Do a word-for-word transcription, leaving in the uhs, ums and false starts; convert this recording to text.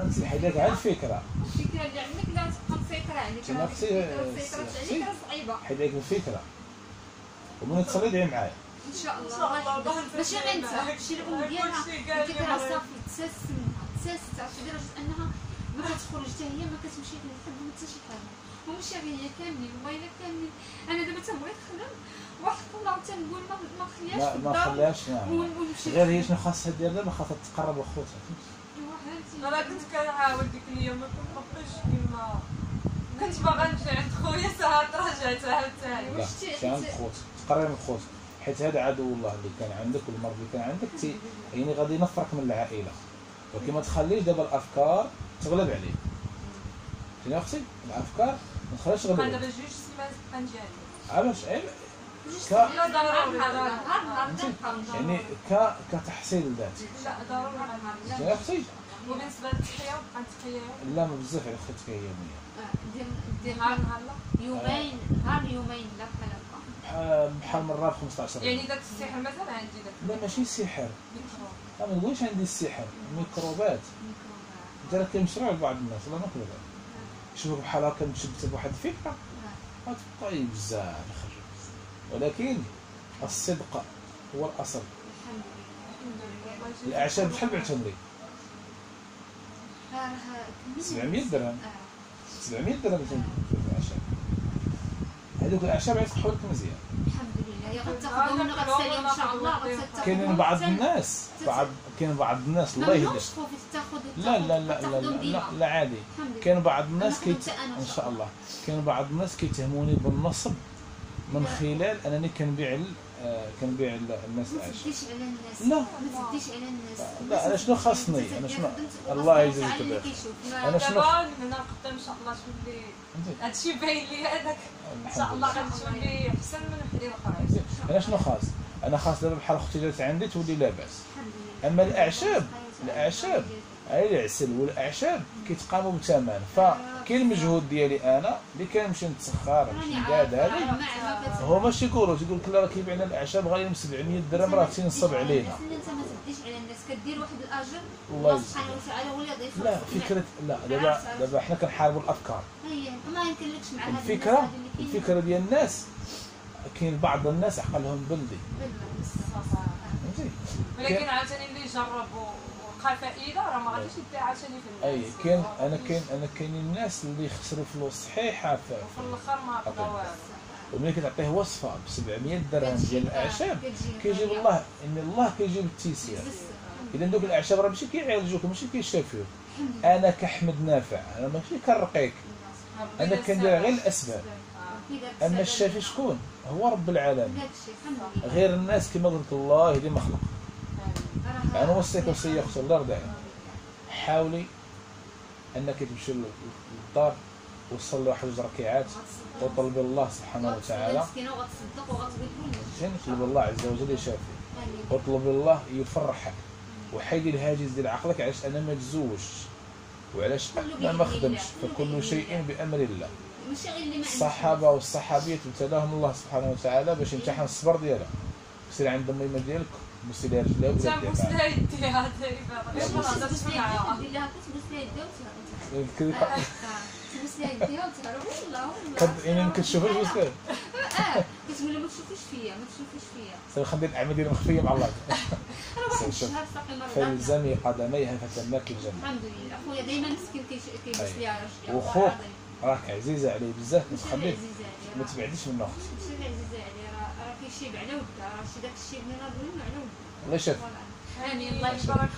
حيداك على الفكره الفكره اللي عندك لا تبقى مسيطره عليك، تنافسي مسيطره عليك راه صعيبه. حيداك الفكره ومن تصلي دعي معايا ان شاء الله. ماشي غير انت، شي الام ديالها قلت لك راه صافي تساست تساست لدرجه انها ما كتخرج حتى هي، ما كتمشي لحد ما حتى شي حاجه، وماشي غير هي كاملين والله كاملين. انا دابا تنبغي نخدم واحد الله تنقول ما ما خليهاش في ما الدار خلاش نعم. ونمشي غير هي شنو خاصها دير دابا؟ خاصها تقرب لخوتها. انا كنت كنحاول ديك اليوم ما كنبقاش كيما كنت باغا نمشي عند خويا ساعه رجعت عاوتاني. لا مشي عند خوتك، تقرب من خوتك، حيت هذا عدو الله اللي كان عندك والمرض اللي كان عندك تي يعني غادي ينفرك من العائله، ولكن ما تخليش دابا الافكار تغلب عليك. فهمتي اختي؟ الافكار ما تخليهاش تغلب عليك. دابا جوج سيمانات بقى نجاني علاش عيب ك لا ضروري يعني ك كتحصيل ذات. لا ضروري فهمتي اختي؟ وبالنسبه للتحيه بقى نتحيه لا ما بزاف على اختك يوميا. دير دير نهار نهار يومين نهار يومين لا بحال هكا بحال مرة ب خمسطاش يعني داك السحر مثلا عندي داك لا ماشي سحر، ميكرو. لا ما نقولش عندي السحر، ميكروبات. انت راه كاين مشروع لبعض الناس والله ما كذب. شوفوا بحال هكا متشبته بواحد الفكره غتبقاي بزاف يخرجوا، ولكن الصدق هو الاصل. الحمد لله. الاعشاب شحال بعتهم لي؟ راه سبعمية درهم. سبعمية درهم في الاعشاب. هذوك الاعشاب غيفتحوا لك مزيان. الحمد لله. هي غتاخذهم من غتساليهم ان شاء الله غتاخذهم. كاينين بعض الناس بعض كاين بعض الناس الله يهديك. لا لا لا لا لا, لا عادي. كاين بعض الناس كيت ان شاء الله كاين بعض الناس كيتهموني بالنصب من خلال انني كنبيع آه كنبيع الناس الاعشاب. ما تديش على الناس. لا ما تديش على الناس. لا انا شنو خاصني؟ انا شنو الله يجازيك بخير. انا شنو دابا من هنا لقدام ان شاء الله تولي هادشي باين لي هذاك ان شاء الله غتولي احسن من وحدين اخرين. انا شنو خاص؟ انا خاص دابا بحال اختي جات عندي تولي لاباس. اما الاعشاب الاعشاب هاي العسل والاعشاب كيتقاموا بثمن، فكاين المجهود ديالي انا اللي كنمشي نتسخر نمشي نداد هذه هو ماشي يقولوا تيقول لك لا راه كيبيع لنا الاعشاب غاليين ب سبعمية درهم راه تينصب علينا. انت ما تديش على الناس كدير واحد الاجر الله سبحانه وتعالى هو اللي يضيف. لا فكره لا دابا دابا حنا كنحاربوا الافكار. هي ما يمكنلكش مع هذه الفكره الفكره ديال الناس كاين بعض الناس عقلهم بلدي فهمتي، ولكن عاوتاني اللي جرب ولقى فائده راه ما غاديش يدير عاوتاني في الناس. اي كاين انا كاين انا كاينين الناس اللي خسروا فلوس صحيحه في وفي الاخر ما بقى والو. وملي كتعطيه وصفه ب سبعمية درهم ديال الاعشاب كيجيب الله ان الله كيجيب التيسير. اذا دوك الاعشاب راه ماشي كيعالجوك ماشي كيشافيوك. انا كاحمد نافع انا ماشي كنرقيك، انا كندير غير الاسباب. اما الشافي شكون؟ هو رب العالمين. غير الناس كما قلت الله يهدي مخلوق. انا نوصيك وصيه اختي الله يرضى عليك، حاولي انك تمشي للدار وتصلي واحد جوج ركعات وطلبي الله سبحانه وتعالى طلب الله عز وجل يشافي، وطلبي الله يفرحك وحيدي الهاجس ديال عقلك علاش انا ما تزوجش وعلاش انا ما خدمش، فكل شيء بامر الله. الصحابه والصحابيات ابتلاهم الله سبحانه وتعالى باش يمتحن الصبر ديالها. سير عند الميمه ديالك بوسي لها رجلها ولا ديالها بوس لها يديها دابا تبوس لها يديها تبوس لها يديها وتهرب والله والله يعني ما كتشوفيش بوس لها؟ اه كتقول لها ما تشوفيش فيا ما تشوفيش فيا. سير خلي الاعمال ديالي مخفيه مع الله. انا واحد الشهر باقي مره فالزمي قدميها فتماك الجنه. الحمد لله. اخويا دائما مسكين كيبوس ليها رجليها وخوك راك عزيزه عليه بزاف ما تخليه ما تبعديش منه اختي. ماشي عزيزه عليه راه راه كيشيب على ودها راه شي داك الشيء اللي راه ظلم على ودها. الله يشافيك. هاني الله يبارك.